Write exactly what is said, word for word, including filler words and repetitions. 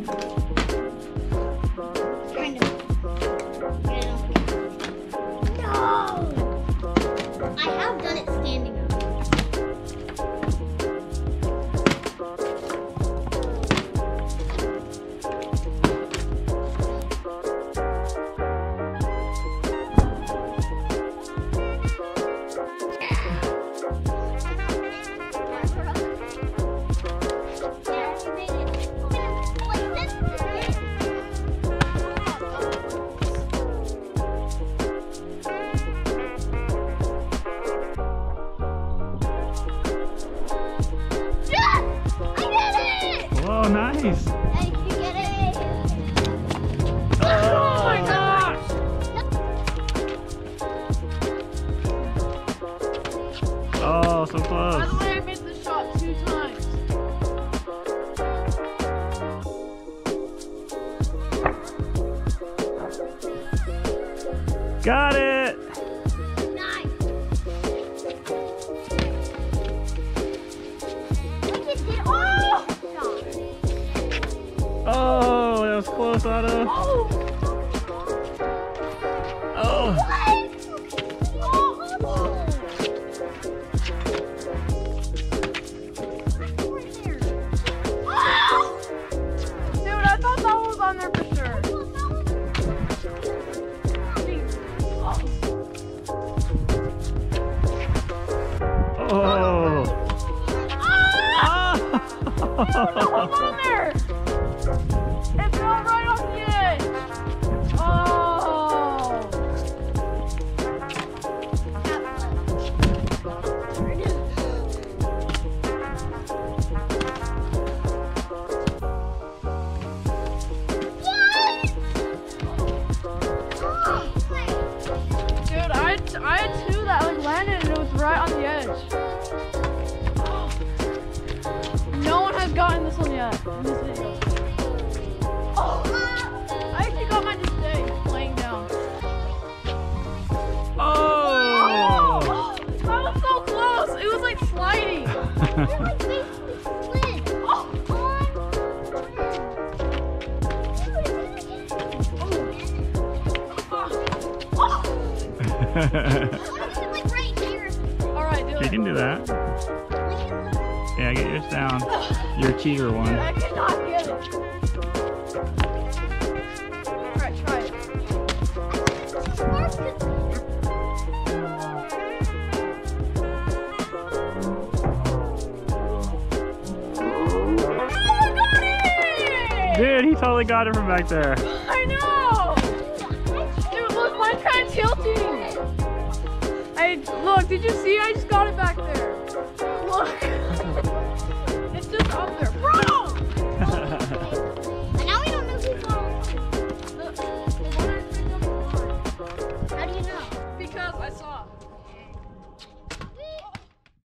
Kind of. No! I have done it standing up. Oh, nice! Hey, you get it! Oh my gosh! Oh, so close. By the way, I missed the shot two times. Got it! Nice! Look at it! Oh! Oh, that was close, Otto. Oh! Oh! What? Oh! Dude, I thought that was on there for sure. Oh! Ah! Dude, that was on there! It fell right off the edge! Oh! Dude, I had, I had two that like landed and it was right on the edge. No one has gotten this one yet in this video. Oh! I actually got mine today, laying down. Oh! Oh! That was so close! It was like sliding. You're like basically split. Oh! Like right here. Alright, do You it. can do that. Yeah, get yours down. Your cheater Dude, one. I cannot get it. Alright, try it. Oh, I got it! Dude, he totally got it from back there. I know! Dude, look, mine's kind of tilting. I, look, did you see? I just got it back there. Look.